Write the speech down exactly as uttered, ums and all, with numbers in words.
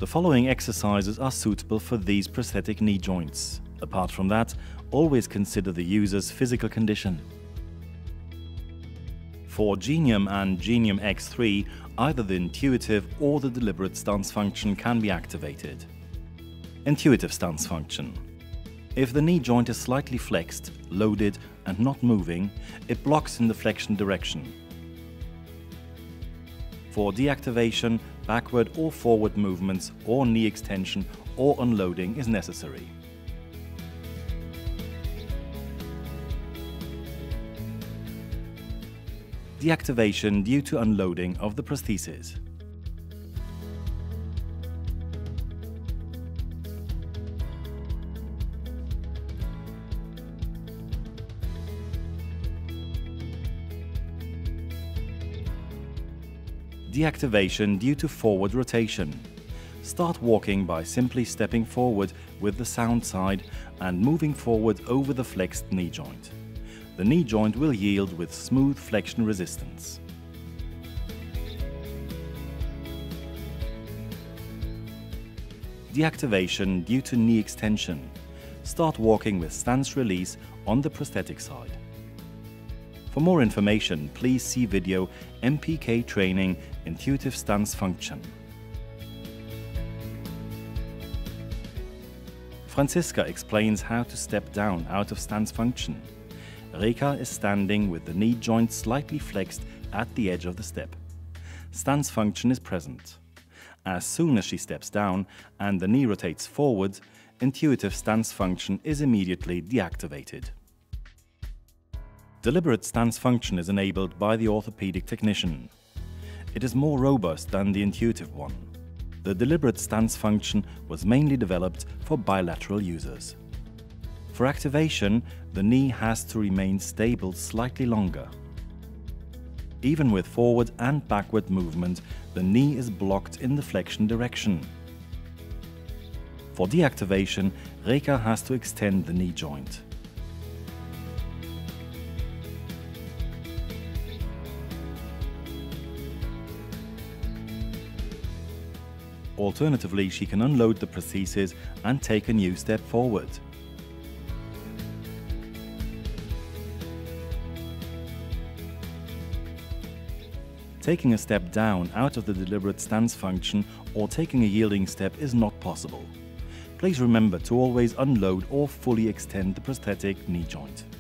The following exercises are suitable for these prosthetic knee joints. Apart from that, always consider the user's physical condition. For Genium and Genium X three, either the intuitive or the deliberate stance function can be activated. Intuitive stance function. If the knee joint is slightly flexed, loaded and not moving, it blocks in the flexion direction. For deactivation, backward or forward movements or knee extension or unloading is necessary. Deactivation due to unloading of the prosthesis. Deactivation due to forward rotation. Start walking by simply stepping forward with the sound side and moving forward over the flexed knee joint. The knee joint will yield with smooth flexion resistance. Deactivation due to knee extension. Start walking with stance release on the prosthetic side. For more information, please see video M P K Training Intuitive Stance Function. Franziska explains how to step down out of stance function. Reka is standing with the knee joint slightly flexed at the edge of the step. Stance function is present. As soon as she steps down and the knee rotates forward, intuitive stance function is immediately deactivated. Deliberate stance function is enabled by the orthopedic technician. It is more robust than the intuitive one. The deliberate stance function was mainly developed for bilateral users. For activation, the knee has to remain stable slightly longer. Even with forward and backward movement, the knee is blocked in the flexion direction. For deactivation, Reka has to extend the knee joint. Alternatively, she can unload the prosthesis and take a new step forward. Taking a step down out of the deliberate stance function or taking a yielding step is not possible. Please remember to always unload or fully extend the prosthetic knee joint.